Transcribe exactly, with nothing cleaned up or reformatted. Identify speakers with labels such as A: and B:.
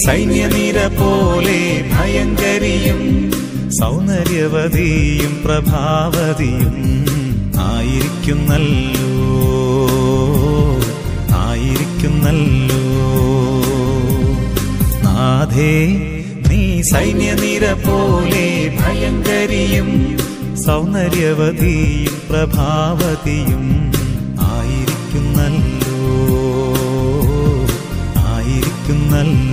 A: സൈന്യനിര പോലെ ഭയങ്കരിയും സൗന്ദര്യവതിയും പ്രഭാവതിയും ആയിരിക്കുന്നല്ലോ ആയിരിക്കുന്നല്ലോ നാഥേ നീ സൈന്യനിര പോലെ ഭയങ്കരിയും സൗന്ദര്യവതിയും പ്രഭാവതിയും ആയിരിക്കുന്നല്ലോ ആയിരിക്കുന്നല്ലോ